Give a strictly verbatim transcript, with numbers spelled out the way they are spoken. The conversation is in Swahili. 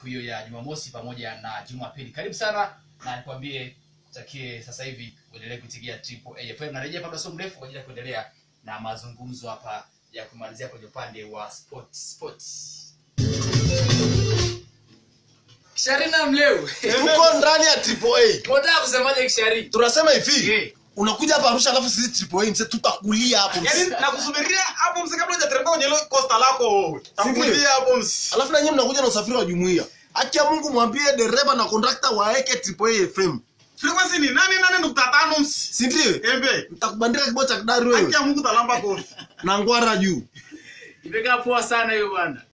hiyo ya Jumamosi pamoja na Jumapili. Karibu sana na nikwambie takie sasa hivi uendelee kuitigia Triple A F M. Narejea baada ya mrefu kwa ajili ya kuendelea na mazungumzo hapa ya kumalizia kwenye upande wa sports sports. Kisharina mleo. Tuko ndani ya Triple A. Unataka kusemaje Kishari? Tunasema hivi. Yeah. Unakuja hapa Arusha alafu sisi Triple A mse tutakulia hapo mse. Yaani nakusubiria hapo mse kabla hujateremka kwenye ile costa lako. Takulia hapo mse. Alafu na nyinyi mnakuja na usafiri wa jumuiya. Haki ya Mungu mwambie dereva na contractor waeke Triple A F M. Frequency ni nane nane nukta tano mse. Si ndio? Embe. Nitakubandika kibao cha kidari wewe. Haki ya Mungu talamba kofi. Na ngwara juu. Imekaa poa sana hiyo bwana.